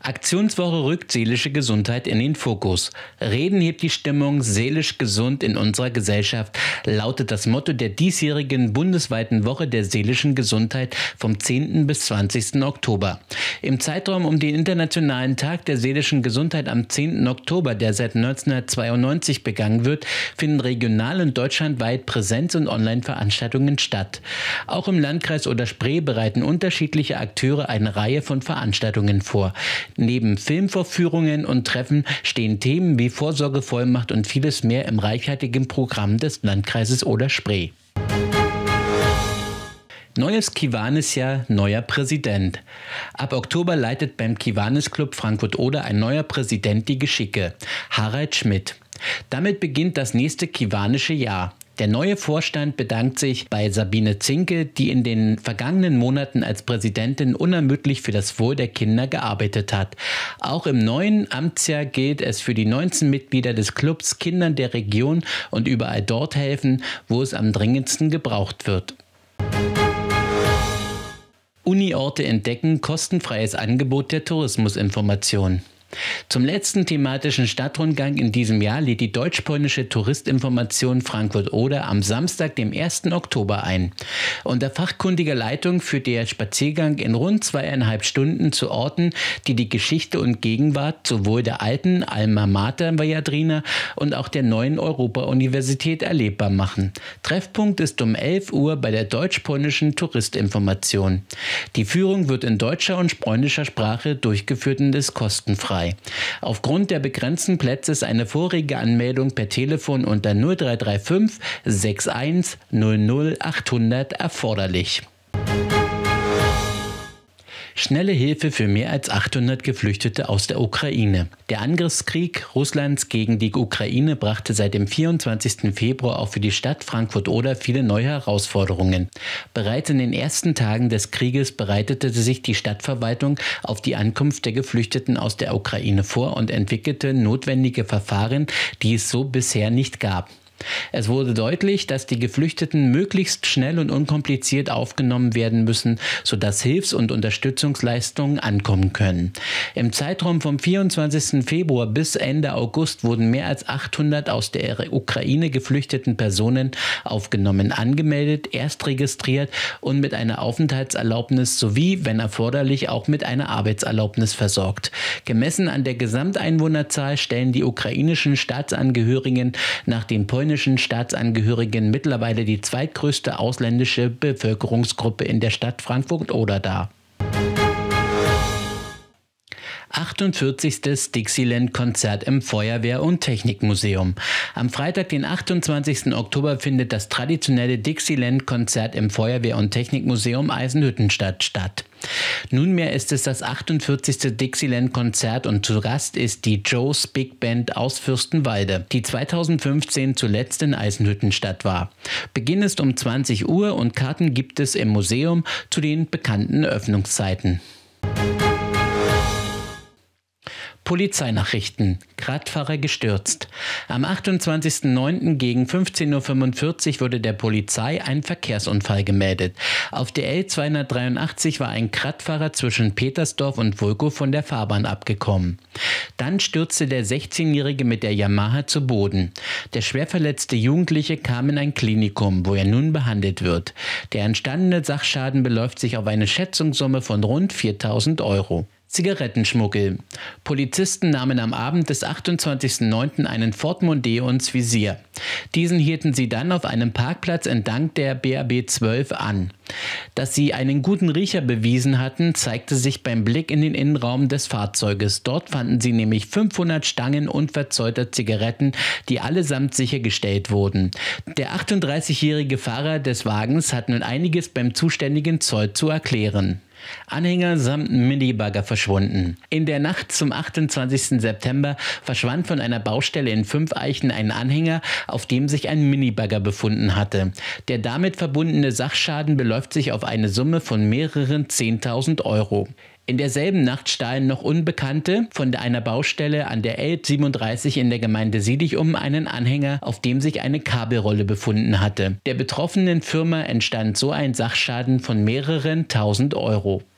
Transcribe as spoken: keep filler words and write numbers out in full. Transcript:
Aktionswoche rückt seelische Gesundheit in den Fokus. Reden hebt die Stimmung, seelisch gesund in unserer Gesellschaft, lautet das Motto der diesjährigen bundesweiten Woche der seelischen Gesundheit vom zehnten bis zwanzigsten Oktober. Im Zeitraum um den Internationalen Tag der seelischen Gesundheit am zehnten Oktober, der seit neunzehnhundertzweiundneunzig begangen wird, finden regional und deutschlandweit Präsenz- und Online-Veranstaltungen statt. Auch im Landkreis Oder-Spree bereiten unterschiedliche Akteure eine Reihe von Veranstaltungen vor. Neben Filmvorführungen und Treffen stehen Themen wie Vorsorgevollmacht und vieles mehr im reichhaltigen Programm des Landkreises Oder-Spree. Neues Kiwanis-Jahr, neuer Präsident. Ab Oktober leitet beim Kiwanis-Club Frankfurt-Oder ein neuer Präsident die Geschicke, Harald Schmidt. Damit beginnt das nächste kiwanische Jahr. Der neue Vorstand bedankt sich bei Sabine Zinke, die in den vergangenen Monaten als Präsidentin unermüdlich für das Wohl der Kinder gearbeitet hat. Auch im neuen Amtsjahr gilt es für die neunzehn Mitglieder des Clubs, Kindern der Region und überall dort helfen, wo es am dringendsten gebraucht wird. Uniorte entdecken, kostenfreies Angebot der Tourismusinformation. Zum letzten thematischen Stadtrundgang in diesem Jahr lädt die deutsch-polnische Touristinformation Frankfurt-Oder am Samstag, dem ersten Oktober ein. Unter fachkundiger Leitung führt der Spaziergang in rund zweieinhalb Stunden zu Orten, die die Geschichte und Gegenwart sowohl der alten Alma Mater Viadrina und auch der neuen Europa-Universität erlebbar machen. Treffpunkt ist um elf Uhr bei der deutsch-polnischen Touristinformation. Die Führung wird in deutscher und polnischer Sprache durchgeführt und ist kostenfrei. Aufgrund der begrenzten Plätze ist eine vorige Anmeldung per Telefon unter null drei drei fünf sechs eins null null achthundert erforderlich. Schnelle Hilfe für mehr als achthundert Geflüchtete aus der Ukraine. Der Angriffskrieg Russlands gegen die Ukraine brachte seit dem vierundzwanzigsten Februar auch für die Stadt Frankfurt-Oder viele neue Herausforderungen. Bereits in den ersten Tagen des Krieges bereitete sich die Stadtverwaltung auf die Ankunft der Geflüchteten aus der Ukraine vor und entwickelte notwendige Verfahren, die es so bisher nicht gab. Es wurde deutlich, dass die Geflüchteten möglichst schnell und unkompliziert aufgenommen werden müssen, sodass Hilfs- und Unterstützungsleistungen ankommen können. Im Zeitraum vom vierundzwanzigsten Februar bis Ende August wurden mehr als achthundert aus der Ukraine geflüchteten Personen aufgenommen, angemeldet, erst registriert und mit einer Aufenthaltserlaubnis sowie, wenn erforderlich, auch mit einer Arbeitserlaubnis versorgt. Gemessen an der Gesamteinwohnerzahl stellen die ukrainischen Staatsangehörigen nach den polnischen Staatsangehörigen mittlerweile die zweitgrößte ausländische Bevölkerungsgruppe in der Stadt Frankfurt-Oder dar. achtundvierzigstes Dixieland-Konzert im Feuerwehr- und Technikmuseum. Am Freitag, den achtundzwanzigsten Oktober, findet das traditionelle Dixieland-Konzert im Feuerwehr- und Technikmuseum Eisenhüttenstadt statt. Nunmehr ist es das achtundvierzigste Dixieland-Konzert und zu Gast ist die Joe's Big Band aus Fürstenwalde, die zweitausendfünfzehn zuletzt in Eisenhüttenstadt war. Beginn ist um zwanzig Uhr und Karten gibt es im Museum zu den bekannten Öffnungszeiten. Polizeinachrichten. Radfahrer gestürzt. Am achtundzwanzigsten neunten gegen fünfzehn Uhr fünfundvierzig wurde der Polizei ein Verkehrsunfall gemeldet. Auf der L zweihundertdreiundachtzig war ein Radfahrer zwischen Petersdorf und Wulkow von der Fahrbahn abgekommen. Dann stürzte der sechzehnjährige mit der Yamaha zu Boden. Der schwer verletzte Jugendliche kam in ein Klinikum, wo er nun behandelt wird. Der entstandene Sachschaden beläuft sich auf eine Schätzungssumme von rund viertausend Euro. Zigarettenschmuggel. Polizisten nahmen am Abend des achtundzwanzigsten neunten einen Ford Mondeo ins Visier. Diesen hielten sie dann auf einem Parkplatz entlang der B R B zwölf an. Dass sie einen guten Riecher bewiesen hatten, zeigte sich beim Blick in den Innenraum des Fahrzeuges. Dort fanden sie nämlich fünfhundert Stangen unverzäulter Zigaretten, die allesamt sichergestellt wurden. Der achtunddreißigjährige Fahrer des Wagens hat nun einiges beim zuständigen Zoll zu erklären. Anhänger samt Minibagger verschwunden. In der Nacht zum achtundzwanzigsten September verschwand von einer Baustelle in Fünfeichen ein Anhänger, auf dem sich ein Minibagger befunden hatte. Der damit verbundene Sachschaden beläuft sich auf eine Summe von mehreren zehntausend Euro. In derselben Nacht stahlen noch Unbekannte von einer Baustelle an der L siebenunddreißig in der Gemeinde Siedichum einen Anhänger, auf dem sich eine Kabelrolle befunden hatte. Der betroffenen Firma entstand so ein Sachschaden von mehreren tausend Euro.